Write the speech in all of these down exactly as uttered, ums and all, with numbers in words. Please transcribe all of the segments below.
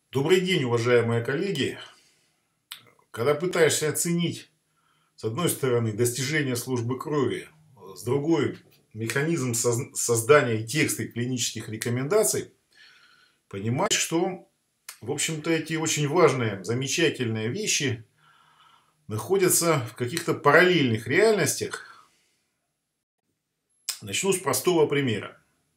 Добрый день, уважаемые коллеги. Когда пытаешься оценить, с одной стороны, достижения службы крови, с другой, механизм соз- создания и текста клинических рекомендаций, понимаешь, что, в общем-то, эти очень важные, замечательные вещи находятся в каких-то параллельных реальностях. Начну с простого примера.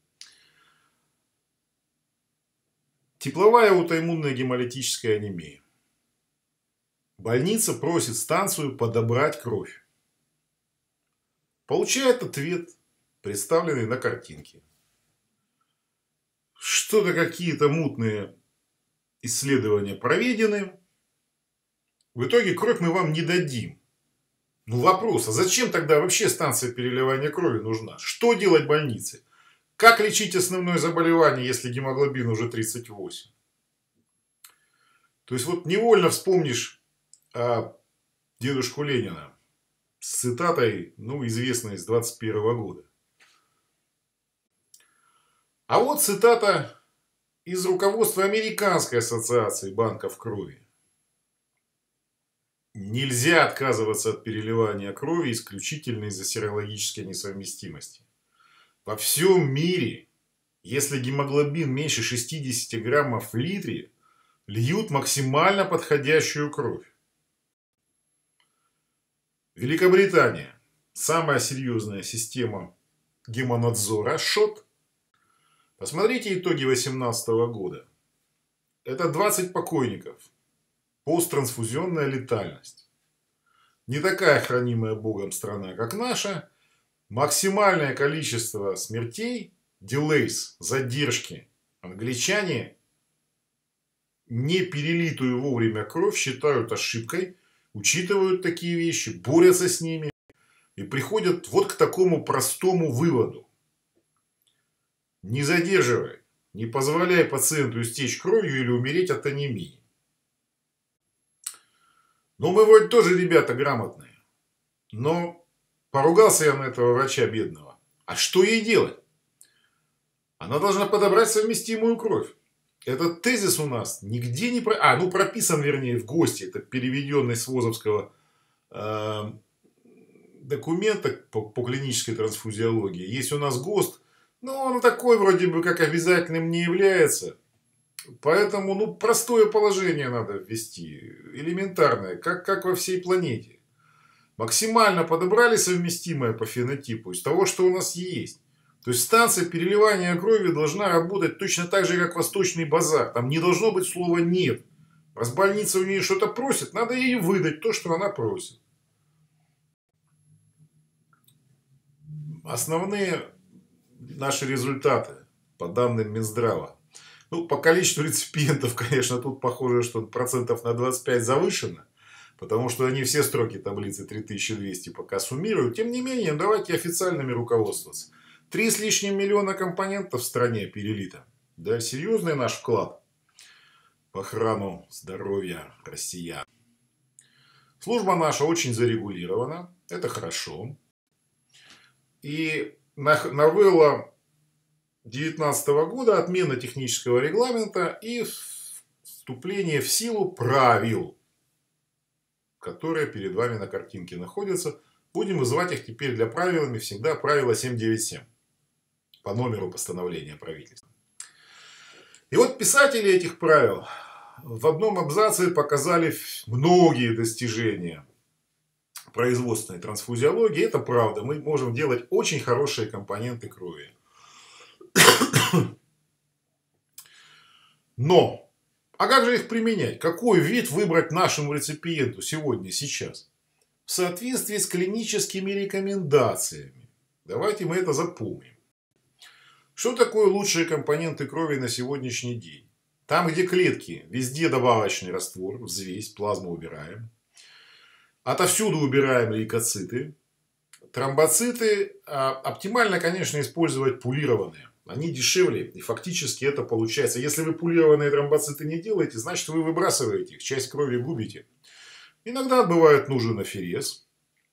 Тепловая аутоиммунная гемолитическая анемия. Больница просит станцию подобрать кровь. Получает ответ, представленный на картинке. Что-то какие-то мутные исследования проведены. В итоге кровь мы вам не дадим. Ну вопрос, а зачем тогда вообще станция переливания крови нужна? Что делать больнице? Как лечить основное заболевание, если гемоглобин уже тридцать восемь? То есть вот невольно вспомнишь о дедушку Ленина с цитатой, ну, известной с двадцать первого года. А вот цитата из руководства Американской ассоциации банков крови. Нельзя отказываться от переливания крови исключительно из-за серологической несовместимости. Во всем мире, если гемоглобин меньше шестидесяти граммов в литре, льют максимально подходящую кровь. Великобритания. Самая серьезная система гемонадзора ШОТ. Посмотрите итоги две тысячи восемнадцатого года. Это двадцать покойников. Посттрансфузионная летальность. Не такая хранимая Богом страна, как наша. Максимальное количество смертей, delays, задержки. Англичане не перелитую вовремя кровь считают ошибкой, учитывают такие вещи, борются с ними и приходят вот к такому простому выводу. Не задерживай, не позволяй пациенту истечь кровью или умереть от анемии. Ну, мы вроде тоже ребята грамотные. Но поругался я на этого врача бедного. А что ей делать? Она должна подобрать совместимую кровь. Этот тезис у нас нигде не... Про... А, ну прописан, вернее, в ГОСТе. Это переведенный с ВОЗовского э, документа по, по клинической трансфузиологии. Есть у нас ГОСТ. Но он такой вроде бы как обязательным не является. Поэтому, ну, простое положение надо ввести, элементарное, как, как во всей планете. Максимально подобрали совместимое по фенотипу из того, что у нас есть. То есть станция переливания крови должна работать точно так же, как Восточный базар. Там не должно быть слова «нет». Раз больница у нее что-то просит, надо ей выдать то, что она просит. Основные наши результаты по данным Минздрава. Ну, по количеству реципиентов, конечно, тут похоже, что процентов на двадцать пять завышено. Потому что они все строки таблицы три тысячи двести пока суммируют. Тем не менее, давайте официальными руководствоваться. Три с лишним миллиона компонентов в стране перелито. Да, серьезный наш вклад в охрану здоровья россиян. Служба наша очень зарегулирована. Это хорошо. И новелла две тысячи девятнадцатого года, отмена технического регламента и вступление в силу правил, которые перед вами на картинке находятся. Будем называть их теперь для правилами всегда правило семь девять семь по номеру постановления правительства. И вот писатели этих правил в одном абзаце показали многие достижения производственной трансфузиологии. Это правда. Мы можем делать очень хорошие компоненты крови. Но, а как же их применять? Какой вид выбрать нашему реципиенту сегодня, сейчас? В соответствии с клиническими рекомендациями. Давайте мы это запомним. Что такое лучшие компоненты крови на сегодняшний день? Там, где клетки, везде добавочный раствор, взвесь, плазму убираем. Отовсюду убираем лейкоциты. Тромбоциты оптимально, конечно, использовать пулированные. Они дешевле, и фактически это получается. Если вы пулированные тромбоциты не делаете, значит вы выбрасываете их, часть крови губите. Иногда бывает нужен аферез.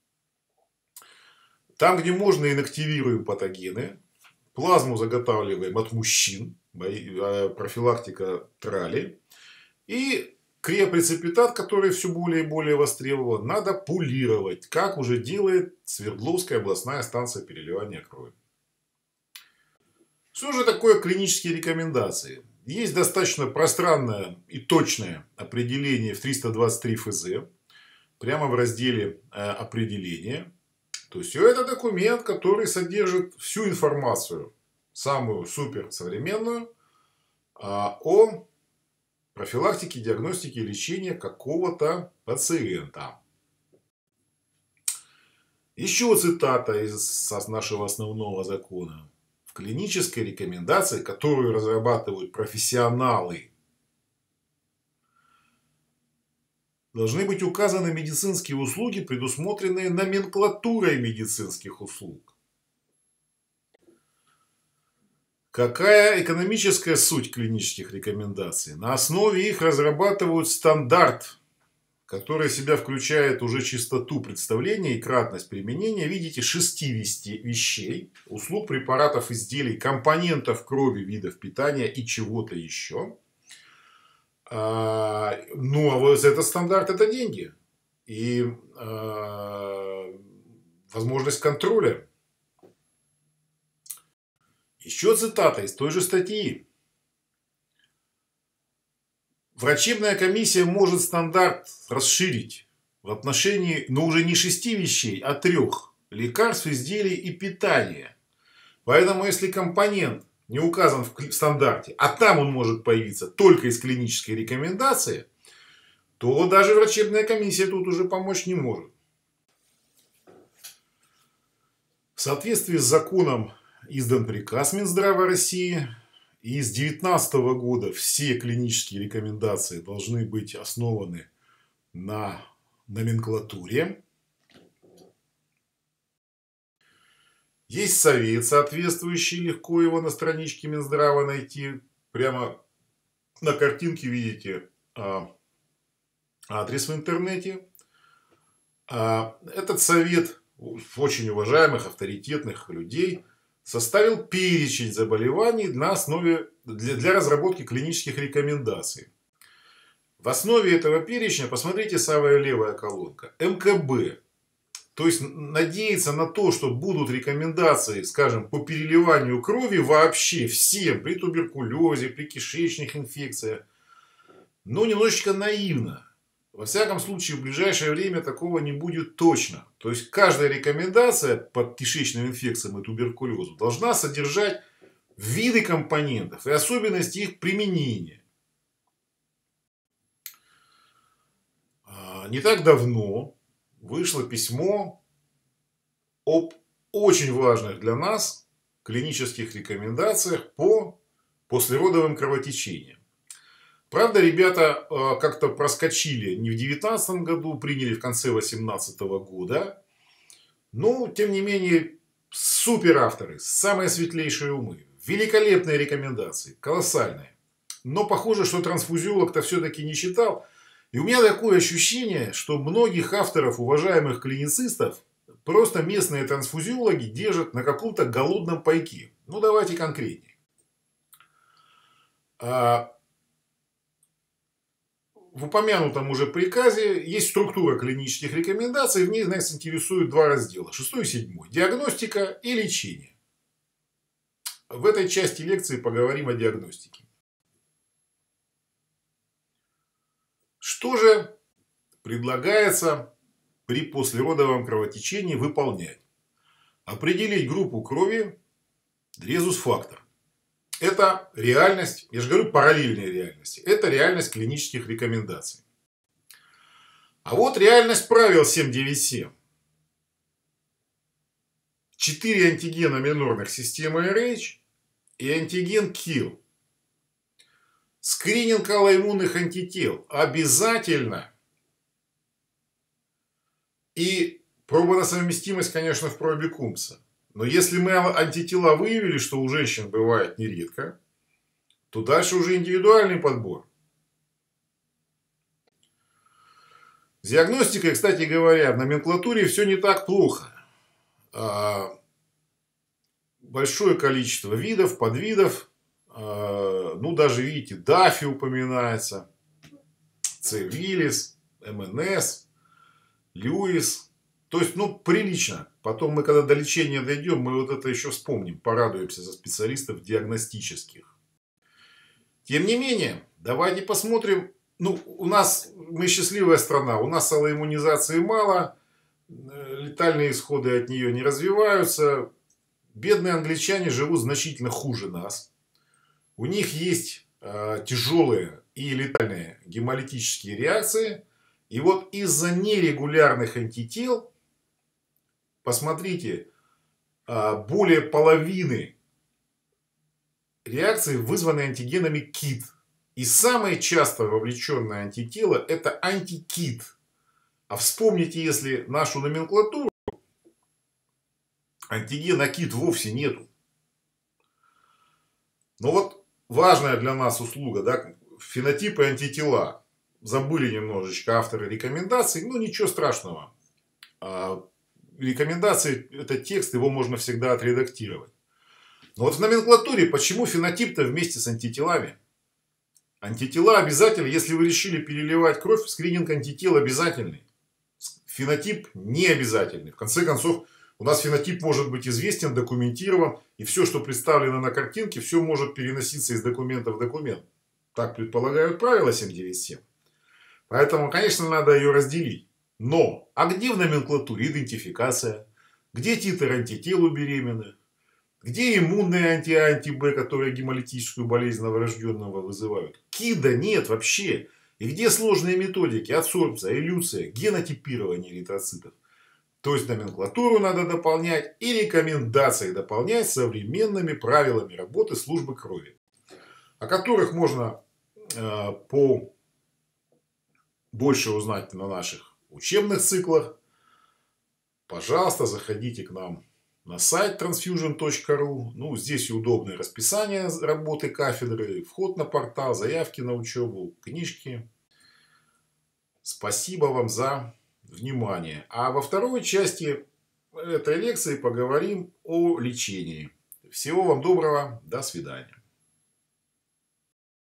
Там, где можно, инактивируем патогены. Плазму заготавливаем от мужчин, профилактика трали. И криопреципитат, который все более и более востребован, надо пулировать, как уже делает Свердловская областная станция переливания крови. Что же такое клинические рекомендации? Есть достаточно пространное и точное определение в триста двадцать три эф зэ, прямо в разделе определения. То есть, это документ, который содержит всю информацию, самую суперсовременную, о профилактике, диагностике и лечении какого-то пациента. Еще цитата из нашего основного закона. В клинической рекомендации, которую разрабатывают профессионалы, должны быть указаны медицинские услуги, предусмотренные номенклатурой медицинских услуг. Какая экономическая суть клинических рекомендаций? На основе их разрабатывают стандарт, который в себя включает уже чистоту представления и кратность применения, видите, шести вещей, услуг, препаратов, изделий, компонентов крови, видов питания и чего-то еще. А, ну, а вот этот стандарт — это деньги и а, возможность контроля. Еще цитата из той же статьи. Врачебная комиссия может стандарт расширить в отношении, но уже не шести вещей, а трех: лекарств, изделий и питания. Поэтому, если компонент не указан в стандарте, а там он может появиться только из клинической рекомендации, то даже врачебная комиссия тут уже помочь не может. В соответствии с законом издан приказ Минздрава России. И с две тысячи девятнадцатого года все клинические рекомендации должны быть основаны на номенклатуре. Есть совет соответствующий, легко его на страничке Минздрава найти. Прямо на картинке видите адрес в интернете. Этот совет очень уважаемых, авторитетных людей составил перечень заболеваний на основе, для, для разработки клинических рекомендаций. В основе этого перечня, посмотрите, самая левая колонка, эм ка бэ. То есть, надеяться на то, что будут рекомендации, скажем, по переливанию крови вообще всем при туберкулезе, при кишечных инфекциях, но немножечко наивно. Во всяком случае, в ближайшее время такого не будет точно. То есть, каждая рекомендация по кишечным инфекциям и туберкулезу должна содержать виды компонентов и особенности их применения. Не так давно вышло письмо об очень важных для нас клинических рекомендациях по послеродовым кровотечениям. Правда, ребята как-то проскочили не в две тысячи девятнадцатом году, приняли в конце две тысячи восемнадцатого года. Но, тем не менее, супер авторы, самые светлейшие умы. Великолепные рекомендации, колоссальные. Но похоже, что трансфузиолог-то все-таки не читал. И у меня такое ощущение, что многих авторов, уважаемых клиницистов, просто местные трансфузиологи держат на каком-то голодном пайке. Ну, давайте конкретнее. В упомянутом уже приказе есть структура клинических рекомендаций. В ней нас интересуют два раздела. Шестой и седьмой. Диагностика и лечение. В этой части лекции поговорим о диагностике. Что же предлагается при послеродовом кровотечении выполнять? Определить группу крови, резус-фактор. Это реальность, я же говорю, параллельная реальность. Это реальность клинических рекомендаций. А вот реальность правил семь девять семь. Четыре антигена минорных системы эр эйч и антиген килл. Скрининг аллоиммунных антител обязательно. И проба на совместимость, конечно, в пробе Кумса. Но если мы антитела выявили, что у женщин бывает нередко, то дальше уже индивидуальный подбор. С диагностикой, кстати говоря, в номенклатуре все не так плохо. Большое количество видов, подвидов. Ну, даже, видите, дафи упоминается. С. Виллис, Эм Эн Эс, Льюис. То есть, ну, прилично. Потом мы, когда до лечения дойдем, мы вот это еще вспомним. Порадуемся за специалистов диагностических. Тем не менее, давайте посмотрим. Ну, у нас, мы счастливая страна. У нас аллоиммунизации мало. Летальные исходы от нее не развиваются. Бедные англичане живут значительно хуже нас. У них есть э, тяжелые и летальные гемолитические реакции. И вот из-за нерегулярных антител, посмотрите, э, более половины реакций вызваны антигенами КИТ. И самое часто вовлеченное антитело – это антикит. А вспомните, если нашу номенклатуру, антигена КИТ вовсе нету. Но вот важная для нас услуга, да, фенотипы антитела. Забыли немножечко авторы рекомендаций, ну ничего страшного. Рекомендации – это текст, его можно всегда отредактировать. Но вот в номенклатуре почему фенотип-то вместе с антителами? Антитела обязательно, если вы решили переливать кровь, скрининг антител обязательный. Фенотип не обязательный. В конце концов, у нас фенотип может быть известен, документирован. И все, что представлено на картинке, все может переноситься из документа в документ. Так предполагают правила семь девять семь. Поэтому, конечно, надо ее разделить. Но, а где в номенклатуре идентификация? Где титр антител у беременных? Где иммунные анти-анти-Б, которые гемолитическую болезнь новорожденного вызывают? КИДа нет вообще. И где сложные методики, адсорбция, элюция, генотипирование эритроцитов? То есть номенклатуру надо дополнять и рекомендации дополнять современными правилами работы службы крови, о которых можно э, по больше узнать на наших учебных циклах. Пожалуйста, заходите к нам на сайт трансфьюжн точка ру. Ну, здесь удобное расписание работы кафедры, вход на портал, заявки на учебу, книжки. Спасибо вам за внимание. А во второй части этой лекции поговорим о лечении. Всего вам доброго. До свидания.